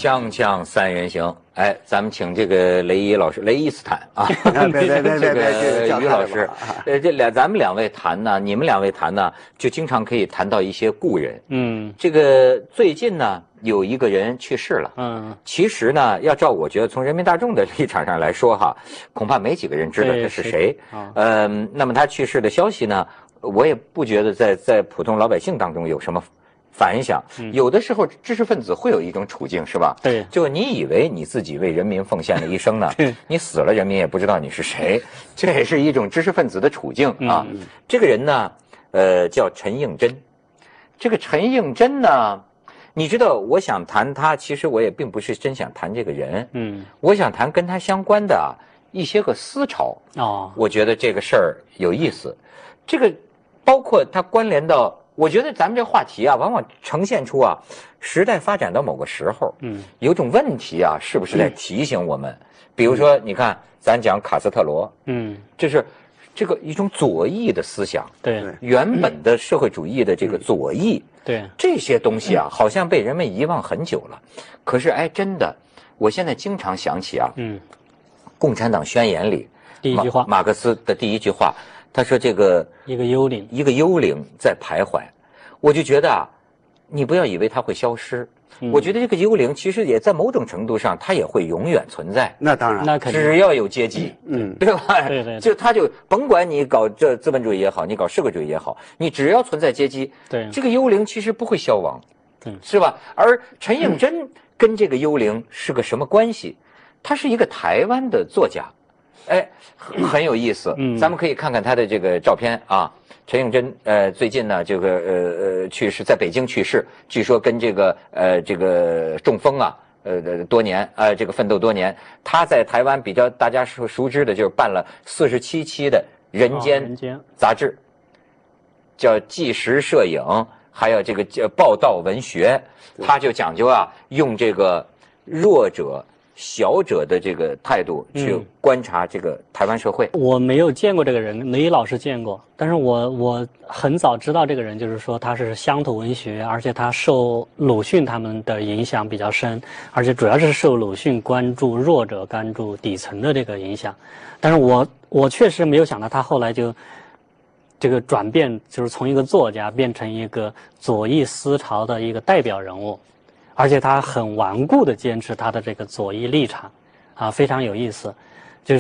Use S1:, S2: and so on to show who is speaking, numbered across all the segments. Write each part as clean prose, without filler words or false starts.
S1: 锵锵三人行，哎，咱们请这个雷伊老师，雷伊斯坦啊，
S2: 别
S1: 这个于老师，咱们两位谈呢，你们两位谈呢，就经常可以谈到一些故人。这个最近呢，有一个人去世了。其实呢，要照我觉得从人民大众的立场上来说哈，恐怕没几个人知道他是谁。那么他去世的消息呢，我也不觉得在普通老百姓当中有什么反响。有的时候知识分子会有一种处境，是吧？
S2: 对，
S1: 就你以为你自己为人民奉献了一生呢，你死了人民也不知道你是谁，这也是一种知识分子的处境啊。这个人呢，叫陈应真。这个陈应真呢，你知道，我想谈他，其实我也并不是真想谈这个人，我想谈跟他相关的一些个思潮。我觉得这个事儿有意思，这个包括它关联到。我觉得咱们这话题啊，往往呈现出啊，时代发展到某个时候，有种问题啊，是不是在提醒我们？比如说，你看，咱讲卡斯特罗，这是这个一种左翼的思想，
S2: 对，
S1: 原本的社会主义的这个左翼，
S2: 对，
S1: 这些东西啊，好像被人们遗忘很久了。可是，哎，真的，我现在经常想起啊，共产党宣言里
S2: 第一句话，
S1: 马克思的第一句话。他说：“这个
S2: 一个幽灵
S1: 在徘徊，我就觉得啊，你不要以为它会消失。我觉得这个幽灵其实也在某种程度上，它也会永远存在。
S2: 那当然，那肯定，
S1: 只要有阶级，对吧？
S2: 对，
S1: 就他就甭管你搞这资本主义也好，你搞社会主义也好，你只要存在阶级，
S2: 对，
S1: 这个幽灵其实不会消亡，是吧？而陈应真跟这个幽灵是个什么关系？他是一个台湾的作家。”哎，很有意思。咱们可以看看他的这个照片啊。陈应真，最近呢，这个去世，在北京去世，据说跟这个中风啊，多年，这个奋斗多年。他在台湾比较大家熟知的就是办了47期的《人间》杂志，叫纪实摄影，还有这个叫报道文学，他就讲究啊，用这个弱者。小者的这个态度去观察这个台湾社会。
S2: 我没有见过这个人，雷老师见过，但是我很早知道这个人，就是说他是乡土文学，而且他受鲁迅他们的影响比较深，而且主要是受鲁迅关注弱者、关注底层的这个影响。但是我确实没有想到他后来就这个转变，就是从一个作家变成一个左翼思潮的一个代表人物。而且他很顽固地坚持他的这个左翼立场，非常有意思。就是，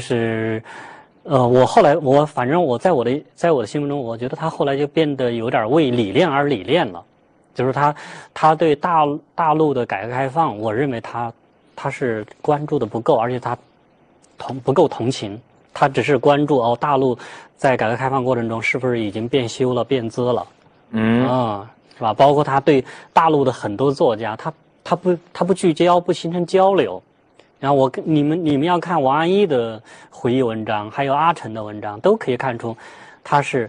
S2: 我后来反正我在我的心目中，我觉得他后来就变得有点为理念而理念了。就是他对大陆的改革开放，我认为他是关注的不够，而且他不够同情。他只是关注大陆在改革开放过程中是不是已经变修了、变姿了，是吧？包括他对大陆的很多作家，他不聚焦，不形成交流。然后你们要看王安忆的回忆文章，还有阿城的文章，都可以看出，他是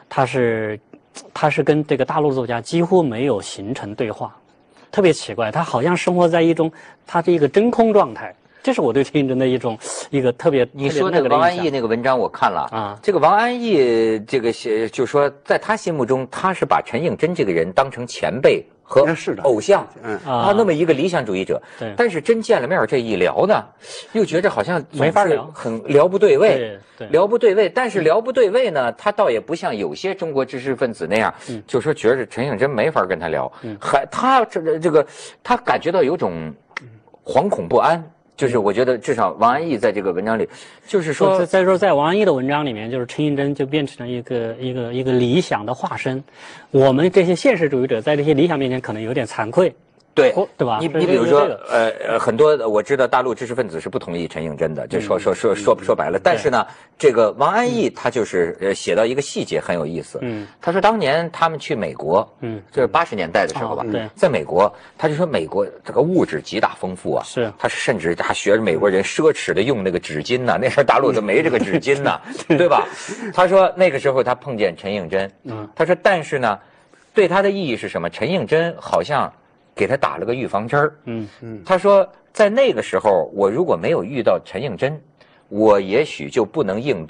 S2: 跟这个大陆作家几乎没有形成对话，特别奇怪，他好像生活在他是一个真空状态。这是我对陈应真的一个特别。
S1: 你说那个王安忆那个文章我看了啊，这个王安忆这个就说在他心目中，他是把陈应真这个人当成前辈和偶像，那么一个理想主义者。但是真见了面这一聊呢，又觉着好像
S2: 没法聊，
S1: 很聊不对位，聊不对位。但是
S2: 嗯
S1: 聊不对位呢，他倒也不像有些中国知识分子那样，就说觉着陈应真没法跟他聊，他他感觉到有种惶恐不安。就是我觉得至少王安忆在这个文章里，就是说，
S2: 再说在王安忆的文章里面，就是陈应真就变成了一个理想的化身。我们这些现实主义者在这些理想面前可能有点惭愧，
S1: 对
S2: 吧？
S1: 你比如说，很多我知道大陆知识分子是不同意陈应真的，就说白了。但是呢，这个王安忆他就是写到一个细节很有意思。他说当年他们去美国，这是80年代的时候吧，在美国，他就说美国这个物质极大丰富啊，他甚至还学着美国人奢侈的用那个纸巾呢，那时候大陆都没这个纸巾呢，对吧？他说那个时候他碰见陈应真，他说但是呢，对他的意义是什么？陈应真好像给他打了个预防针儿。他说在那个时候，我如果没有遇到陈应真，我也许就不能应对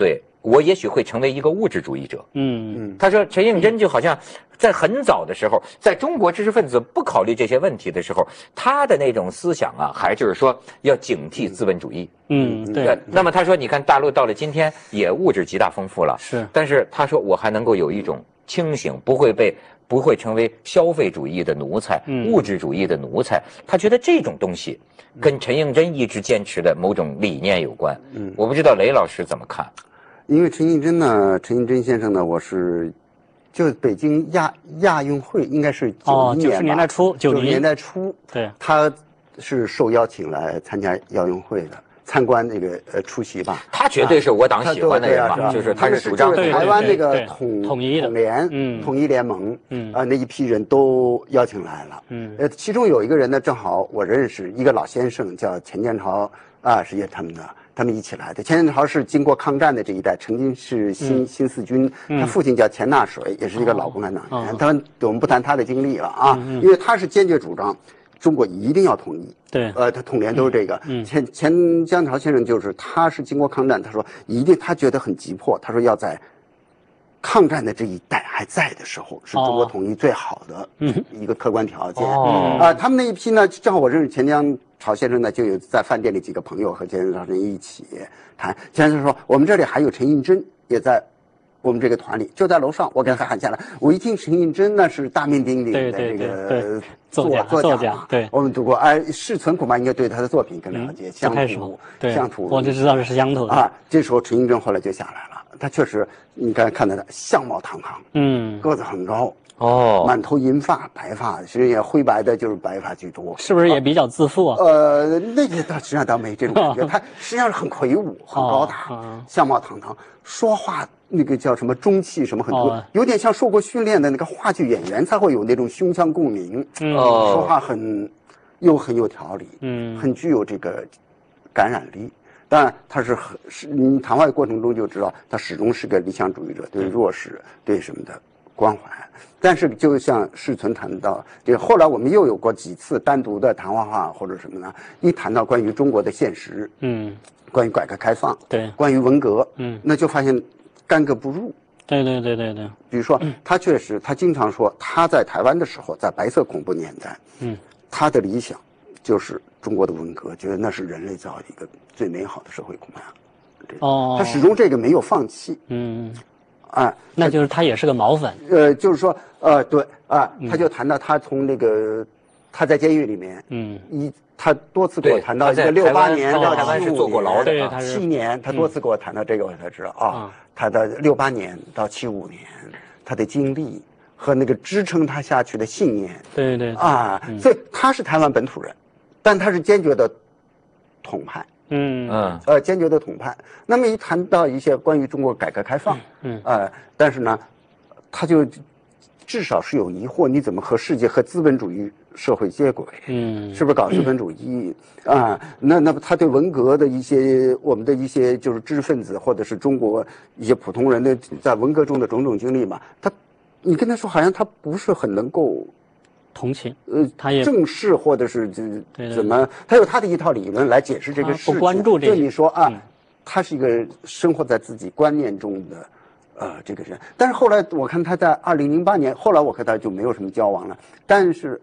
S1: 我也许会成为一个物质主义者。他说陈应真就好像在很早的时候，在中国知识分子不考虑这些问题的时候，他的那种思想啊，还就是说要警惕资本主义。
S2: 对。
S1: 那么他说，你看大陆到了今天也物质极大丰富了，
S2: 是，
S1: 但是他说我还能够有一种清醒，不会成为消费主义的奴才，物质主义的奴才。他觉得这种东西跟陈应真一直坚持的某种理念有关。我不知道雷老师怎么看。
S3: 因为陈应真先生呢，我是就北京亚运会应该是90年吧，90年代初，
S2: 对，
S3: 他是受邀请来参加亚运会的。参观那个出席吧，
S1: 他绝对是我党喜欢的人嘛，就是他是主张
S3: 台湾那个统一联盟，那一批人都邀请来了，其中有一个人呢，正好我认识一个老先生，叫钱建朝啊，是他们一起来的。钱建朝是经过抗战的这一代，曾经是新四军，他父亲叫钱纳水，也是一个老共产党员。当然我们不谈他的经历了啊，因为他是坚决主张中国一定要统一。
S2: 对，
S3: 他统联都是这个。钱江潮先生他是经过抗战，他说一定，他觉得很急迫，他说要在抗战的这一代还在的时候，是中国统一最好的一个客观条件。他们那一批呢，正好我认识钱江潮先生呢，就有在饭店里几个朋友和钱江潮先生一起谈。钱先生说，我们这里还有陈应真也在我们这个团里，就在楼上，我给他喊下来。我一听陈应真那是大名鼎鼎的这个作家，
S2: 对，
S3: 我们读过。世存恐怕应该对他的作品更了解。乡土，
S2: 我就知道是乡土的。
S3: 这时候陈应真后来就下来了，他确实你刚才看到他相貌堂堂，个子很高，满头银发白发，其实也灰白的，就是白发居多。
S2: 是不是也比较自负啊？
S3: 那个实际上倒没这种感觉，他实际上是很魁梧，很高大，相貌堂堂，说话那个叫什么中气什么很多，有点像受过训练的那个话剧演员才会有那种胸腔共鸣。说话很有条理，很具有这个感染力。当然，他你谈话的过程中就知道，他始终是个理想主义者，对弱势、对什么的关怀。但是，就像世存谈到，这后来我们又有过几次单独的谈话或者什么呢？一谈到关于中国的现实，关于改革开放，
S2: 对，
S3: 关于文革，那就发现干戈不入。
S2: 对。
S3: 比如说，他经常说，他在台湾的时候，在白色恐怖年代，他的理想就是中国的文革，觉得那是人类造的一个最美好的社会，恐怕。他始终这个没有放弃。
S2: 那就是他也是个毛粉。
S3: 就是说，对他就谈到他从那个他在监狱里面，他多次给我谈到一个68年到
S1: 台湾是坐过牢的
S3: ，7年，他多次给我谈到这个，我才知道他的68年到75年，他的经历和那个支撑他下去的信念。
S2: 对。
S3: 所以他是台湾本土人，但他是坚决的统派。坚决的统派。那么一谈到一些关于中国改革开放，但是呢，他就至少是有疑惑，你怎么和世界和资本主义社会接轨？是不是搞资本主义那他对文革的我们的一些就是知识分子或者是中国一些普通人的在文革中的种种经历嘛，你跟他说好像他不是很能够
S2: 同情，他也
S3: 正视或者是怎么，他有他的一套理论来解释这个事情。
S2: 不关注这个，
S3: 就你说他是一个生活在自己观念中的这个人。但是后来我看他在2008年，后来我和他就没有什么交往了。但是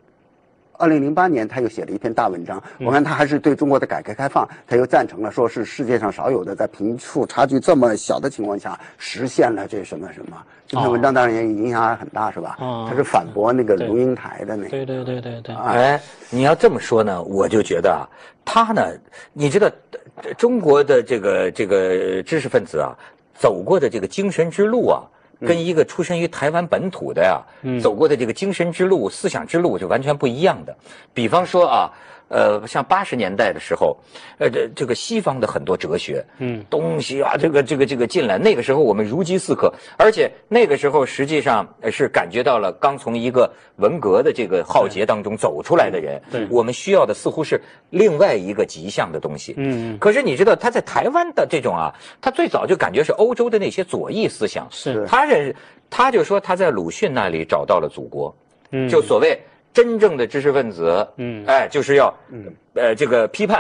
S3: 2008年他又写了一篇大文章，我看他还是对中国的改革开放，他又赞成了，说是世界上少有的在贫富差距这么小的情况下实现了这什么。这篇文章当然也影响很大，是吧？他是反驳那个龙应台的那个。
S2: 对。
S1: 你要这么说呢，我就觉得他呢，你知道，中国的这个知识分子走过的这个精神之路跟一个出身于台湾本土的走过的这个精神之路、思想之路就完全不一样的。比方说像80年代的时候，这个西方的很多哲学，东西这个进来，那个时候我们如饥似渴，而且那个时候实际上是感觉到了刚从一个文革的这个浩劫当中走出来的人，我们需要的似乎是另外一个极象的东西。可是你知道他在台湾的这种他最早就感觉是欧洲的那些左翼思想，他就说他在鲁迅那里找到了祖国，就所谓真正的知识分子，就是要这个批判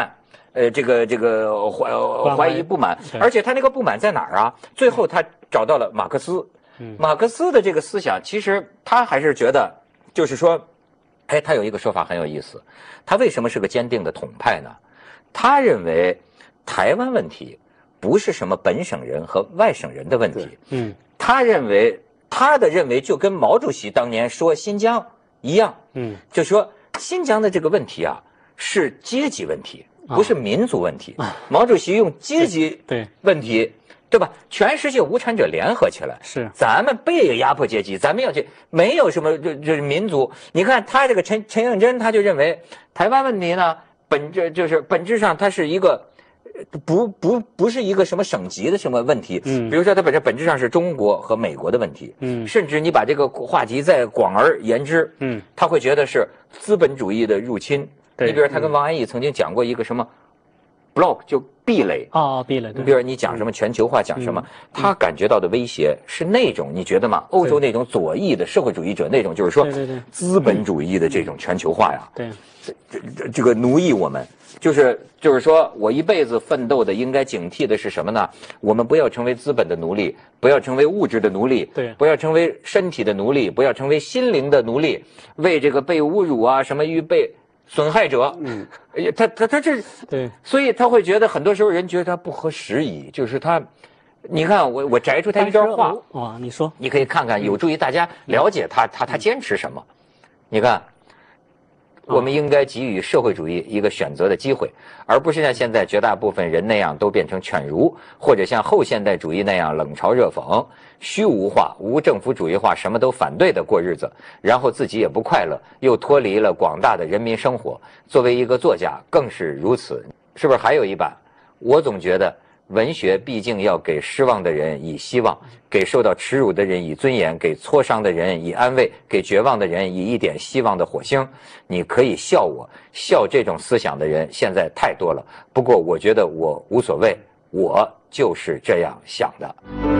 S1: 这个怀疑不满，而且他那个不满在哪儿啊？最后他找到了马克思，马克思的这个思想，其实他还是觉得，就是说，哎，他有一个说法很有意思，他为什么是个坚定的统派呢？他认为台湾问题不是什么本省人和外省人的问题，他认为他的认为就跟毛主席当年说新疆一样，就说新疆的这个问题啊是阶级问题。不是民族问题，毛主席用阶级问题，对吧？全世界无产者联合起来，
S2: 是咱
S1: 们被压迫阶级，咱们要去，没有什么就是民族。你看他这个陈应真，他就认为台湾问题呢，本质上它是一个不是一个什么省级的什么问题，比如说它本质上是中国和美国的问题，甚至你把这个话题再广而言之，他会觉得是资本主义的入侵。你比如他跟王安忆曾经讲过一个什么 block 就壁垒
S2: 壁垒。
S1: 你比如你讲什么全球化，讲什么，他感觉到的威胁是那种你觉得吗？欧洲那种左翼的社会主义者那种，就是说资本主义的这种全球化呀，这个奴役我们，就是说我一辈子奋斗的应该警惕的是什么呢？我们不要成为资本的奴隶，不要成为物质的奴隶，不要成为身体的奴隶，不要成为心灵的奴隶，为这个被侮辱啊什么预备。损害者，他这所以他会觉得很多时候人觉得他不合时宜，就是他，你看我摘出他一段话
S2: 你说，
S1: 你可以看看，有助于大家了解他坚持什么。你看，我们应该给予社会主义一个选择的机会，而不是像现在绝大部分人那样都变成犬儒，或者像后现代主义那样冷嘲热讽、虚无化、无政府主义化，什么都反对的过日子，然后自己也不快乐，又脱离了广大的人民生活。作为一个作家更是如此，是不是还有一版？我总觉得文学毕竟要给失望的人以希望，给受到耻辱的人以尊严，给挫伤的人以安慰，给绝望的人以一点希望的火星。你可以笑我，笑这种思想的人现在太多了，不过我觉得我无所谓，我就是这样想的。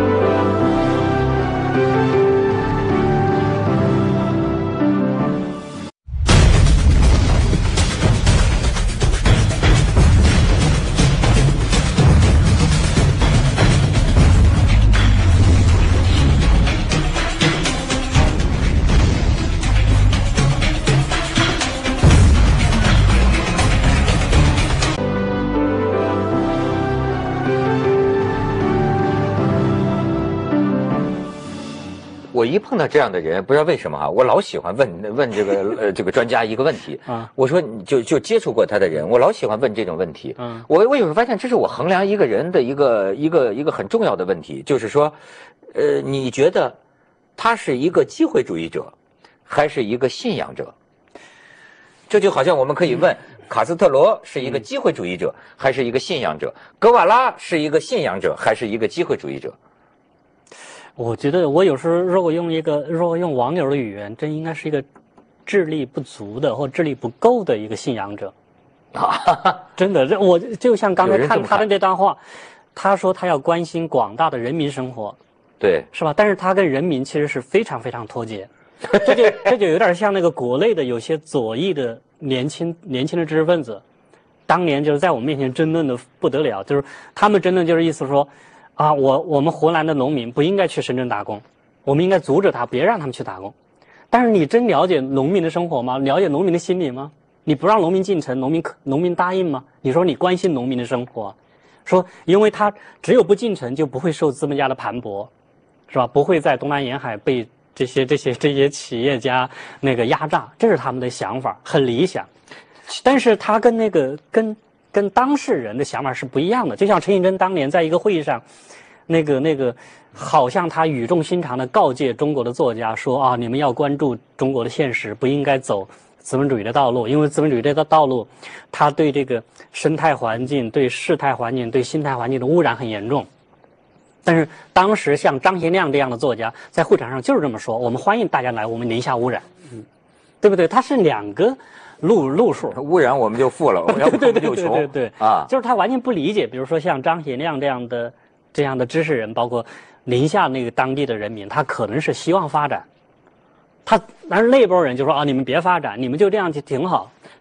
S1: 我一碰到这样的人，不知道为什么我老喜欢问这个专家一个问题我说你就接触过他的人，我老喜欢问这种问题我有时候发现这是我衡量一个人的一个很重要的问题，就是说你觉得他是一个机会主义者还是一个信仰者？这就好像我们可以问卡斯特罗是一个机会主义者还是一个信仰者，格瓦拉是一个信仰者还是一个机会主义者？
S2: 我觉得我有时候如果用网友的语言，这应该是一个智力不足的或智力不够的一个信仰者真的，我就像刚才看他的这段话，他说他要关心广大的人民生活，
S1: 对，
S2: 是吧？但是他跟人民其实是非常非常脱节这就有点像那个国内的有些左翼的年轻的知识分子，当年就是在我们面前争论的不得了，就是他们争论就是意思说我们湖南的农民不应该去深圳打工，我们应该阻止他，别让他们去打工。但是你真了解农民的生活吗？了解农民的心理吗？你不让农民进城，农民答应吗？你说你关心农民的生活，说因为他只有不进城就不会受资本家的盘剥，是吧？不会在东南沿海被这些企业家那个压榨，这是他们的想法，很理想。但是他跟当事人的想法是不一样的。就像陈应真当年在一个会议上，那个好像他语重心长地告诫中国的作家说你们要关注中国的现实，不应该走资本主义的道路，因为资本主义的道路它对这个生态环境、对事态环境、对心态环境的污染很严重。但是当时像张贤亮这样的作家在会场上就是这么说，我们欢迎大家来我们宁夏污染，对不对？它是两个路数，
S1: 污染我们就富了，我们要不就穷，
S2: 对就是他完全不理解，比如说像张贤亮这样的知识人，包括宁夏那个当地的人民，他可能是希望发展，但是那波人就说你们别发展，你们就这样就挺好。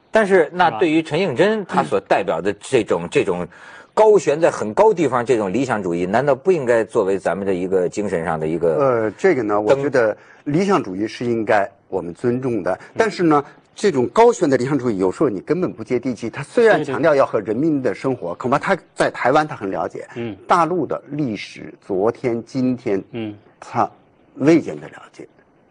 S1: 但是那对于陈应真他所代表的这种高悬在很高地方这种理想主义，难道不应该作为咱们的一个精神上的一个？这个呢，
S3: 我觉得理想主义是应该我们尊重的，但是呢，这种高悬的理想主义有时候你根本不接地气。他虽然强调要和人民的生活，恐怕他在台湾他很了解，大陆的历史，昨天、今天，他未见得了解，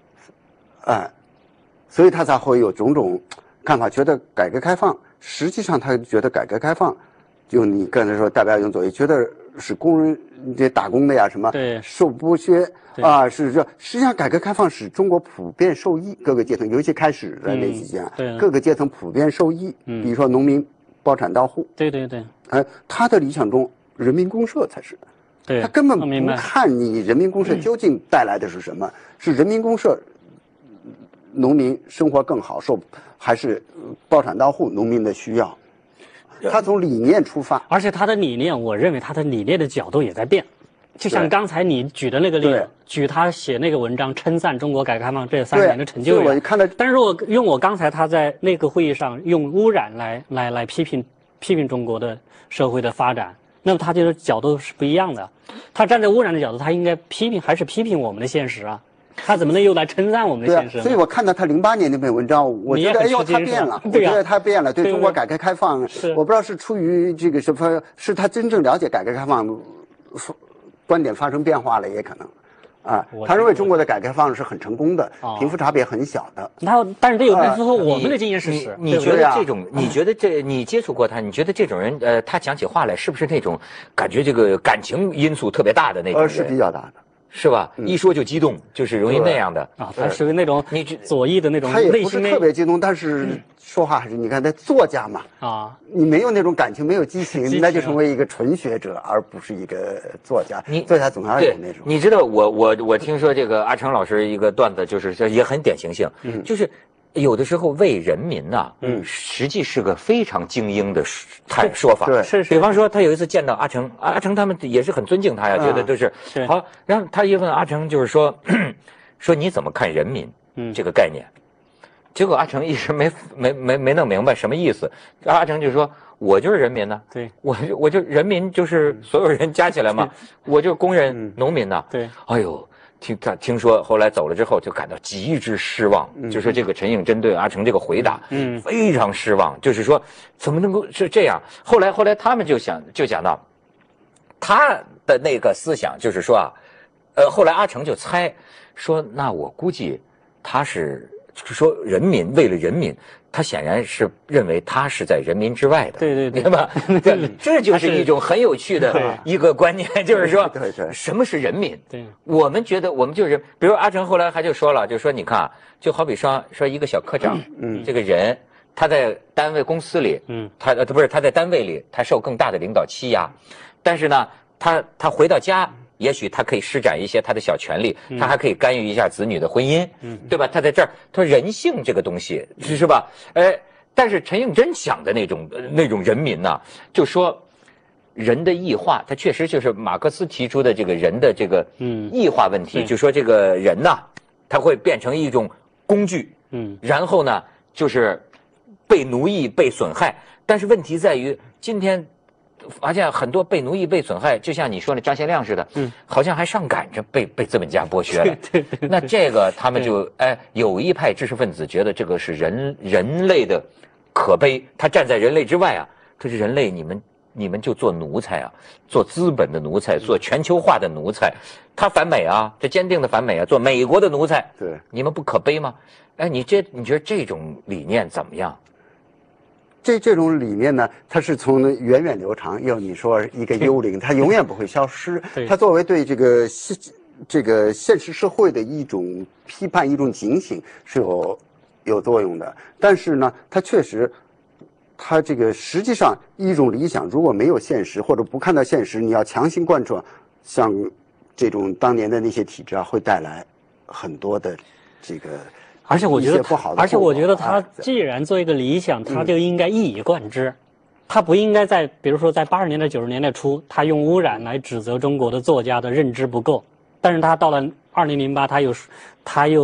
S3: 所以他才会有种种看法，觉得改革开放，实际上他觉得改革开放，就你刚才说代表用左翼，觉得是工人这打工的呀什么，受剥削是这。实际上改革开放使中国普遍受益，各个阶层，尤其开始在那期间，各个阶层普遍受益。比如说农民、包产到户，他的理想中人民公社才是。他根本不看你人民公社究竟带来的是什么，是人民公社，农民生活更好还是包产到户农民的需要。他从理念出发，
S2: 而且他的理念，我认为他的理念的角度也在变。就像刚才你举的那个例子，举他写那个文章称赞中国改革开放这3年的成就。
S3: 我看到，
S2: 但是如果用我刚才他在那个会议上用污染来批评中国的社会的发展，那么他这个角度是不一样的。他站在污染的角度，他应该还是批评我们的现实啊。他怎么能又来称赞我们的现实呢？
S3: 所以我看到他08年那篇文章，我觉得他变了，我觉得他变了，对中国改革开放，我不知道是出于这个什么，是他真正了解改革开放，观点发生变化了，也可能。他认为中国的改革开放是很成功的，贫富差别很小的。
S2: 但是这有人说我们的经验事实。
S1: 你觉得这种？你觉得你接触过他？你觉得这种人，他讲起话来是不是那种感觉这个感情因素特别大的那种人？
S3: 是比较大的。
S1: 是吧？一说就激动，就是容易那样的
S2: 他属于那种左翼的那种，
S3: 他也不是特别激动，但是说话还是你看他作家嘛你没有那种感情，没有激情，那就成为一个纯学者，而不是一个作家。作家总要有那种。
S1: 你知道我听说这个阿成老师一个段子，就是也很典型性，就是有的时候为人民呐，实际是个非常精英的说法。
S3: 是。
S1: 比方说，他有一次见到阿成他们也是很尊敬他呀，觉得都是好。然后他一问阿成，就是说你怎么看人民这个概念？结果阿成一时没弄明白什么意思。阿成就说：“我就是人民呢，我就人民就是所有人加起来嘛，我就是工人、农民呐。”哎呦。听说后来走了之后，就感到极之失望。就说这个陈应真对阿成这个回答，非常失望。就是说，怎么能够是这样？后来他们就讲到他的那个思想，就是说后来阿成就猜说，那我估计他是说人民为了人民。他显然是认为他是在人民之外的，对吧？这就是一种很有趣的一个观念，就是说，什么是人民？我们觉得我们就是人。比如阿成后来还就说了，就说你看，就好比说一个小科长，这个人他在单位公司里，他在单位里，他受更大的领导欺压，但是呢，他回到家。也许他可以施展一些他的小权利，他还可以干预一下子女的婚姻，对吧？他在这儿，他说人性这个东西是吧？但是陈应真想的那种人民呢，就说人的异化，他确实就是马克思提出的这个人的这个异化问题，就说这个人呐，他会变成一种工具，然后呢就是被奴役、被损害。但是问题在于今天。发现很多被奴役、被损害，就像你说的张先亮似的，好像还上赶着被资本家剥削了。那这个他们就有一派知识分子觉得这个是人类的可悲，他站在人类之外啊，这是人类你们就做奴才啊，做资本的奴才，做全球化的奴才，他反美啊，这坚定的反美啊，做美国的奴才，你们不可悲吗？你觉得这种理念怎么样？
S3: 这种理念呢，它是从源远流长。要你说一个幽灵，它永远不会消失。它作为对这个现实社会的一种批判、一种警醒是有作用的。但是呢，它确实，它这个实际上一种理想，如果没有现实或者不看到现实，你要强行贯彻，像这种当年的那些体制啊，会带来很多的这个。
S2: 而且我觉得他既然做一个理想，他就应该一以贯之，他不应该比如说在80年代、90年代初，他用污染来指责中国的作家的认知不够，但是他到了2008，他又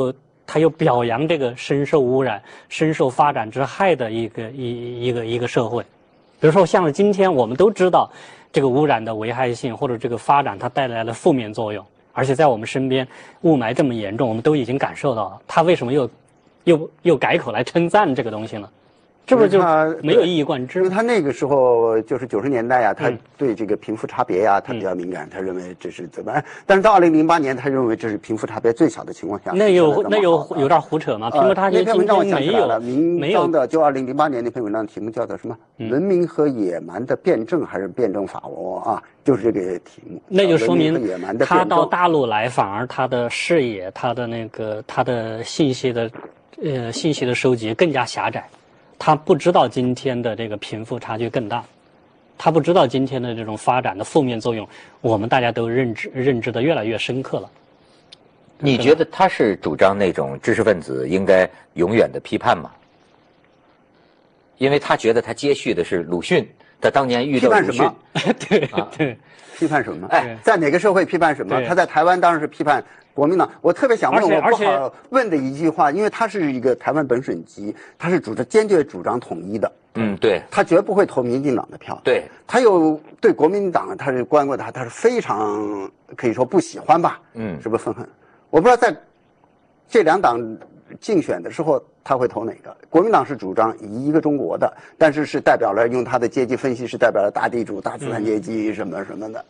S2: 他又表扬这个深受污染、深受发展之害的一个社会。比如说，像今天我们都知道这个污染的危害性，或者这个发展它带来的负面作用，而且在我们身边雾霾这么严重，我们都已经感受到了。他为什么又改口来称赞这个东西呢？是不是就没有一以贯之？
S3: 因为他那个时候就是90年代呀，他对这个贫富差别呀，他比较敏感，他认为这是怎么？但是到2008年，他认为这是贫富差别最小的情况下。
S2: 那有点胡扯吗？贫富差别
S3: 那篇文章我想起来了，
S2: 没有
S3: 的，就2008年那篇文章题目叫做什么？文明和野蛮的辩证还是辩证法？就是这个题目。
S2: 那就说明他到大陆来，反而他的视野、他的信息的收集更加狭窄。他不知道今天的这个贫富差距更大，他不知道今天的这种发展的负面作用，我们大家都认知的越来越深刻了。
S1: 你觉得他是主张那种知识分子应该永远的批判吗？因为他觉得他接续的是鲁迅，他当年遇到鲁迅，
S2: 对，
S3: 批判什么？在哪个社会批判什么？他在台湾当然是批判国民党。我特别想问，我不好问的一句话，因为他是一个台湾本省籍，他是坚决主张统一的。
S1: 对，
S3: 他绝不会投民进党的票。
S1: 对，
S3: 他又对国民党他是关过他是非常可以说不喜欢吧？是不是愤恨？我不知道在这两党竞选的时候他会投哪个？国民党是主张一个中国的，但是代表了用他的阶级分析是代表了大地主、大资产阶级什么什么的。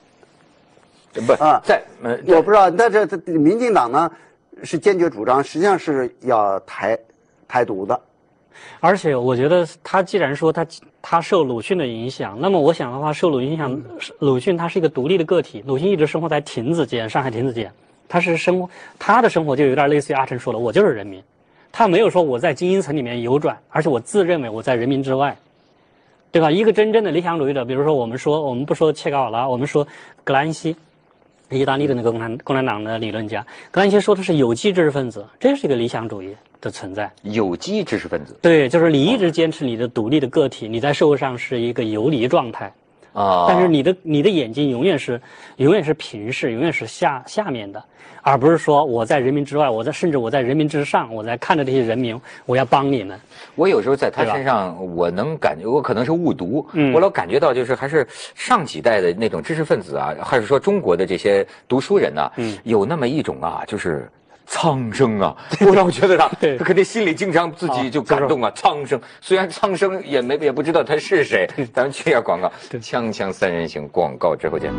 S3: 我不知道，但这民进党呢是坚决主张，实际上是要台独的。
S2: 而且我觉得他既然说他受鲁迅的影响，那么我想的话，受鲁迅影响，鲁迅他是一个独立的个体，鲁迅一直生活在亭子间，上海亭子间，他的生活就有点类似于阿成说的，我就是人民，他没有说我在精英层里面游转，而且我自认为我在人民之外，对吧？一个真正的理想主义者，比如说我们不说切格瓦拉，我们说格兰西。意大利的那个共产党的理论家格兰西说的是有机知识分子，这是一个理想主义的存在。有机知识分子，对，就是你一直坚持你的独立的个体，你在社会上是一个游离状态啊，但是你的眼睛永远是平视，永远是下面的，而不是说我在人民之外，甚至我在人民之上，我在看着这些人民，我要帮你们。我有时候在他身上，我能感觉，我可能是误读，我老感觉到就是还是上几代的那种知识分子啊，还是说中国的这些读书人呐，有那么一种啊，就是苍生啊，我老觉得他肯定心里经常自己就感动啊，苍生。虽然苍生也不知道他是谁，咱们去一下广告，锵锵三人行，广告之后见。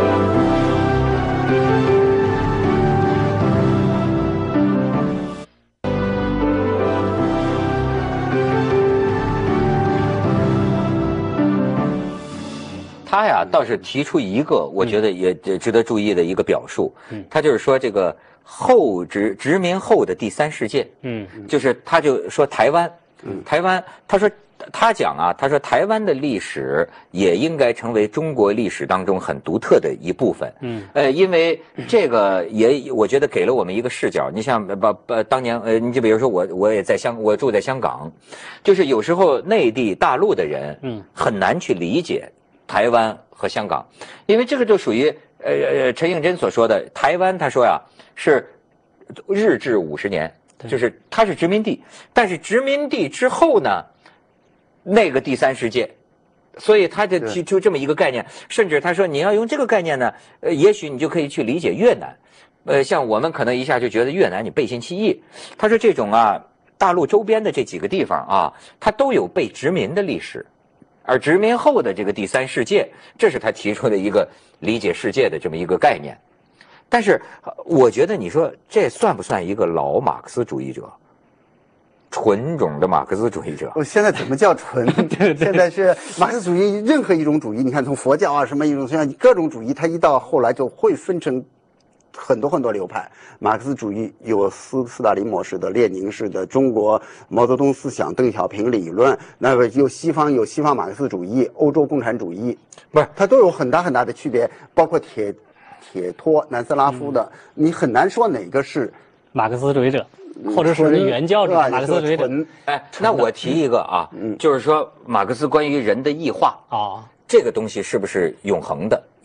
S2: 他呀倒是提出一个我觉得也值得注意的一个表述，他就是说这个殖民后的第三世界，就是他就说台湾，他说台湾的历史也应该成为中国历史当中很独特的一部分，因为这个我觉得给了我们一个视角。你像当年你就比如说我住在香港，就是有时候内地大陆的人很难去理解台湾和香港，因为这个就属于陈应真所说的台湾，他说呀是日治50年，就是它是殖民地，但是殖民地之后呢，那个第三世界，所以他就提出这么一个概念，甚至他说你要用这个概念呢，也许你就可以去理解越南，像我们可能一下就觉得越南你背信弃义，他说这种啊大陆周边的这几个地方啊，它都有被殖民的历史。而殖民后的这个第三世界，这是他提出的一个理解世界的这么一个概念。但是我觉得你说这算不算一个老马克思主义者，纯种的马克思主义者？
S3: 我现在怎么叫纯？现在是马克思主义，任何一种主义，你看从佛教啊什么一种像各种主义，它一到后来就会分成很多流派。马克思主义有斯大林模式的、列宁式的，中国毛泽东思想、邓小平理论，那个有西方马克思主义、欧洲共产主义，不是它都有很大的区别，包括铁托、南斯拉夫的，你很难说哪个是
S2: 马克思主义者，或者是原教旨马克思主义者。
S1: 那我提一个啊，就是说马克思关于人的异化啊。这个东西是不是永恒的？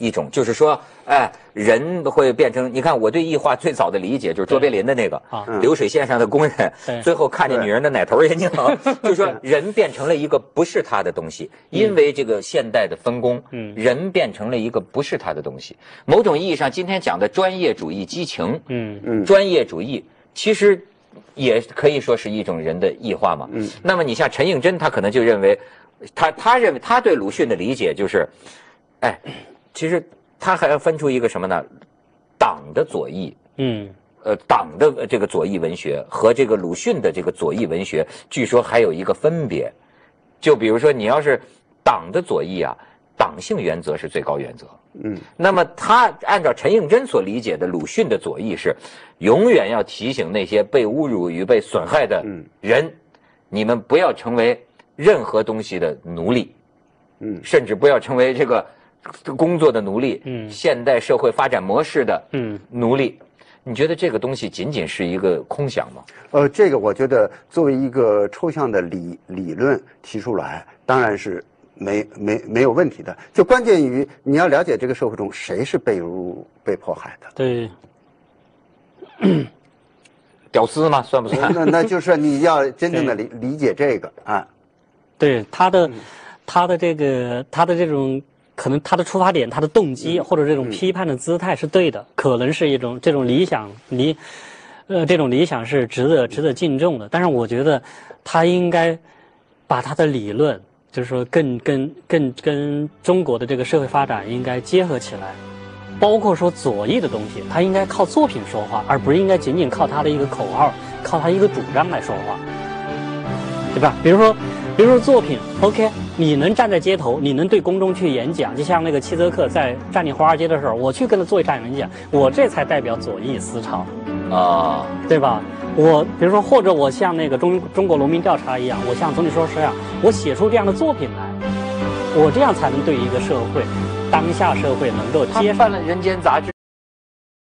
S1: 一种，就是说，哎，人会变成，你看我对异化最早的理解就是卓别林的那个流水线上的工人，最后看见女人的奶头也拧，就是说人变成了一个不是他的东西，因为这个现代的分工，人变成了一个不是他的东西。某种意义上，今天讲的专业主义激情，专业主义其实也可以说是一种人的异化嘛。那么你像陈应真，他可能就认为。他认为他对鲁迅的理解就是，哎，其实他还要分出一个什么呢？党的左翼，党的这个左翼文学和这个鲁迅的这个左翼文学，据说还有一个分别。就比如说，你要是党的左翼啊，党性原则是最高原则。那么他按照陈应真所理解的鲁迅的左翼是，永远要提醒那些被侮辱与被损害的人，你们不要成为任何东西的奴隶，甚至不要成为这个工作的奴隶，现代社会发展模式的奴隶。你觉得这个东西仅仅是一个空想吗？
S3: 这个我觉得作为一个抽象的理论提出来，当然是没有问题的。就关键于你要了解这个社会中谁是被迫害的。
S2: 对。
S1: 屌丝吗？算不算？
S3: 那就是你要真正的理解这个啊。对
S2: 他的这种可能他的出发点、他的动机或者这种批判的姿态是对的，可能是一种这种理想这种理想是值得敬重的。但是我觉得他应该把他的理论，就是说更跟中国的这个社会发展应该结合起来，包括说左翼的东西，他应该靠作品说话，而不是应该仅仅靠他的一个口号、靠他一个主张来说话，对吧？比如说作品 ，OK， 你能站在街头，你能对公众去演讲，就像那个齐泽克在占领华尔街的时候，我去跟他做一场演讲，我这才代表左翼思潮啊，对吧？我比如说，或者我像那个中国农民调查一样，我像总理说是这样，我写出这样的作品来，我这样才能对一个社会。当下社会能够接受。
S1: 他办了《人间》杂志，